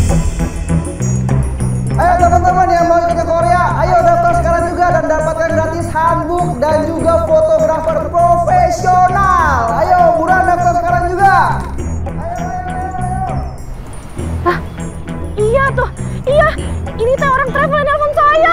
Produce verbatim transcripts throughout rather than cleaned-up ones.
Ayo teman-teman yang mau ikut ke Korea, ayo daftar sekarang juga dan dapatkan gratis handbook dan juga fotografer profesional. Ayo buruan daftar sekarang juga. Ayo, ayo, ayo, ayo. Hah? Iya tuh, iya. Ini teh orang travel yang nelfon saya.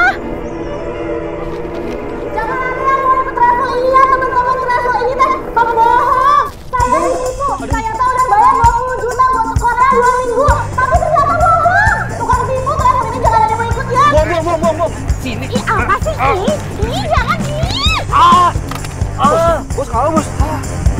Jangan ada yang mau ikut travel ini ya teman-teman. Travel ini teh pembohong. Saya itu, saya tahu udah bayar dua puluh juta buat ke Korea dua minggu. Tapi ternyata bohong. Tukang tipu travel ini jangan ada yang mau ikut ya. Bom, bom, bom, bom, bom. Sini. Ih, apa sih ini? Ini jangan ini. Ah, ah, bos kalah bos. Ah.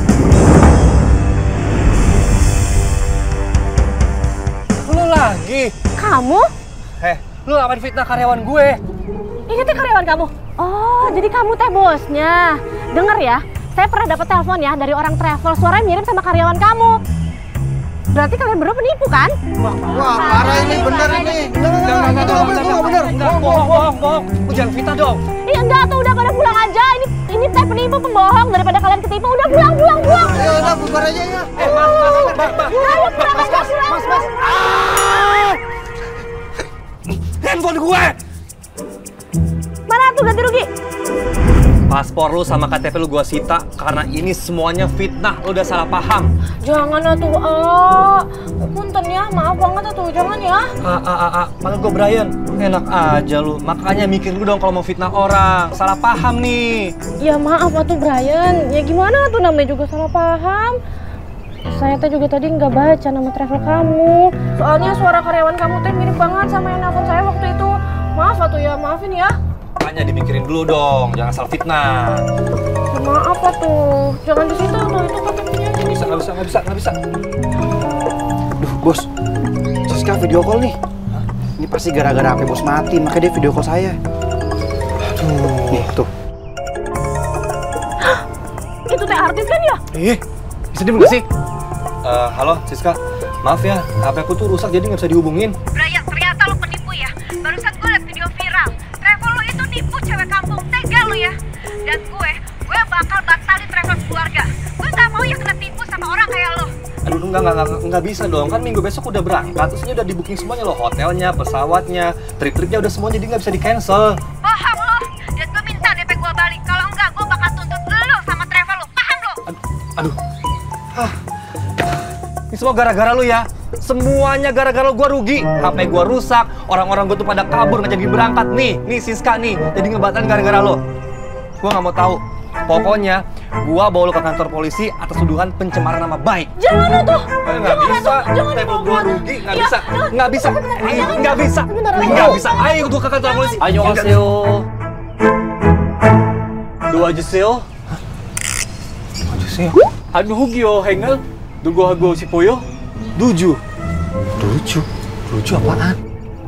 Lu lagi? Kamu? Heh, lu ngapain fitnah karyawan gue? Ini teh karyawan kamu? Oh, jadi kamu teh bosnya. Dengar ya, saya pernah dapat telepon ya dari orang travel, suaranya mirip sama karyawan kamu. Berarti kalian berdua penipu kan? Wah, parah ini, bener ini. Enggak, enggak, enggak, enggak, enggak, enggak, bener. Enggak, bohong, bohong, bohong. Lu jangan fitnah dong. Iya enggak tuh, udah pada pulang aja. Ini ini teh penipu pembohong daripada kalian ketipu. Udah pulang, pulang, pulang. Ya udah, bubar aja ya. Eh, mas, mas, mas, mas, mas. Ayo pulang aja, pulang, pulang. Ah! Handphone gue! Mana tuh ganti rugi? Paspor lu sama K T P lu gua sita karena ini semuanya fitnah. Lu udah salah paham. Jangan atuh, ah. Punten ya, maaf banget atuh, jangan ya. Ah, ah, ah, ah. Panggil gue Brian. Enak aja lu. Makanya mikir lu dong kalau mau fitnah orang. Salah paham nih. Ya maaf atuh Brian, ya gimana tuh namanya juga salah paham. Saya teh juga tadi nggak baca nama travel kamu. Soalnya suara karyawan kamu teh mirip banget sama yang nelfon saya waktu itu. Maaf atuh ya, maafin ya. Makanya dimikirin dulu dong, jangan asal fitnah. Ya, maaf atuh, jangan di situ tuh, itu K T P-nya aja. Nggak bisa, nggak bisa, nggak bisa, nggak bisa. Duh, bos. Siska video call nih. Hah? Ini pasti gara-gara H P bos mati, makanya dia video call saya. Aduh. Nih, tuh. Hah? Itu teh artis kan ya? Eh, bisa diem nggak sih? Uh, halo, Siska. Maaf ya, H P aku tuh rusak jadi nggak bisa dihubungin. Brian, ternyata lo penipu ya. Barusan gue liat video viral. Travel lo itu nipu cewek kampung, tega lo ya. Dan gue, gue bakal batalin travel keluarga. Gue gak mau ya kena tipu sama orang kayak lo. Aduh, enggak, enggak, enggak, enggak bisa dong. Kan minggu besok udah berangkat, terusnya udah di-booking semuanya loh. Hotelnya, pesawatnya, trip-tripnya udah semua, jadi nggak bisa di-cancel. Bohong lo. Dan gue minta D P gue balik. Kalau enggak, gue bakal tuntut lo sama travel lo. Paham lo? Aduh, aduh. Hah. Ini semua gara-gara lu ya. Semuanya gara-gara lu, gua rugi. H P gua rusak, orang-orang gua tuh pada kabur nggak jadi berangkat nih. Nih Siska nih, jadi ngebatalin gara-gara lo. Gua nggak mau tahu. Pokoknya gua bawa lu ke kantor polisi atas tuduhan pencemaran nama baik. Jangan tuh. Eh, nggak bisa. Table gua rugi, nggak bisa, nggak bisa, nggak bisa, nggak bisa. Ayo gua ke kantor polisi. Ayo kaseo. Dua juseo. Aduh sih. Anu hugyo hengel. Dugo hago si poyo. Duju. Duju? Duju apaan?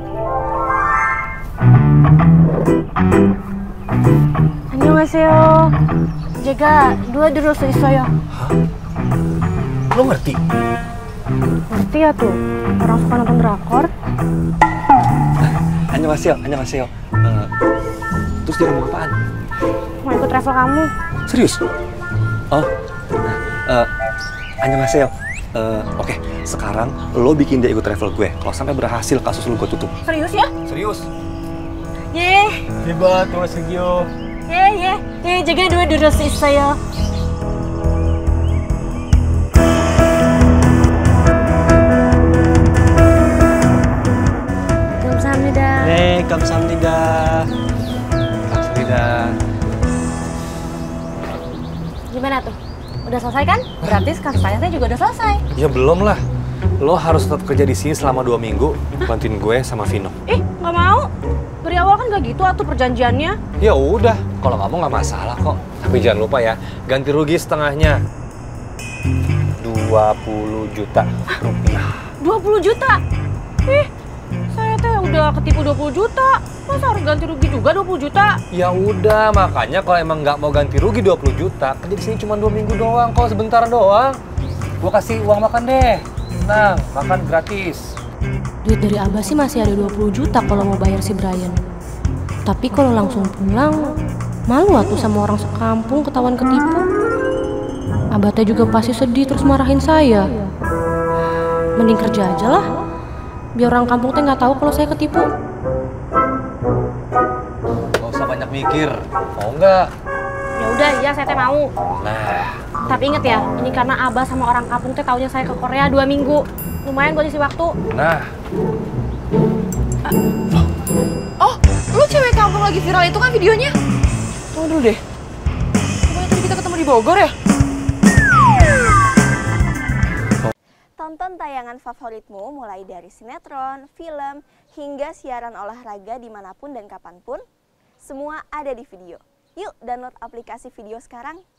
Annyeonghaseyo. Jaga dua dulu seisoyo. Hah? Lo ngerti? Ngerti ya tuh, orang suka nonton drakor. Annyeonghaseyo, annyeonghaseyo. Uh, terus dia ngomong apaan? Mau ikut travel kamu. Serius? Oh, uh, annyeonghaseyo. Uh, Oke, okay. Sekarang lo bikin dia ikut travel gue. Kalau sampai berhasil, kasus lo gue tutup. Serius ya? Serius? Ye, Tiba tuh segio. ye, ye, ye, jaga dua dulu seisoyo. Kamsahamnida. Eh, kamsahamnida. Kamsahamnida. Gimana tuh? Udah selesai kan? Berarti kasus saya juga udah selesai. Ya belum lah. Lo harus tetap kerja di sini selama dua minggu, bantuin gue sama Vino. Ih, nggak mau. Dari awal kan nggak gitu atuh perjanjiannya. Ya udah, kalau kamu nggak masalah kok. Tapi jangan lupa ya, ganti rugi setengahnya. dua puluh juta rupiah. dua puluh juta? Ih, saya teh udah ketipu dua puluh juta. Masa harus ganti rugi juga dua puluh juta? Ya udah, makanya kalau emang nggak mau ganti rugi dua puluh juta, kerja di sini cuma dua minggu doang, kok sebentar doang. Gua kasih uang makan deh. Nah, makan gratis. Duit dari Abah sih masih ada dua puluh juta kalau mau bayar si Brian. Tapi kalau langsung pulang, malu atuh sama orang sekampung ketahuan ketipu. Abah teh juga pasti sedih terus marahin saya. Mending kerja aja lah. biar orang kampung teh nggak tahu kalau saya ketipu. Gak usah banyak mikir, mau nggak? Ya udah, iya saya teh mau. Nah, Tapi inget ya, ini karena Abah sama orang kampung teh taunya saya ke Korea dua minggu. Lumayan buat isi waktu. nah. Oh, lu cewek kampung lagi viral itu kan videonya? Tunggu dulu deh. Bukannya tadi kita ketemu di Bogor ya? Tonton tayangan favoritmu mulai dari sinetron, film, hingga siaran olahraga dimanapun dan kapanpun. Semua ada di video. Yuk download aplikasi video sekarang.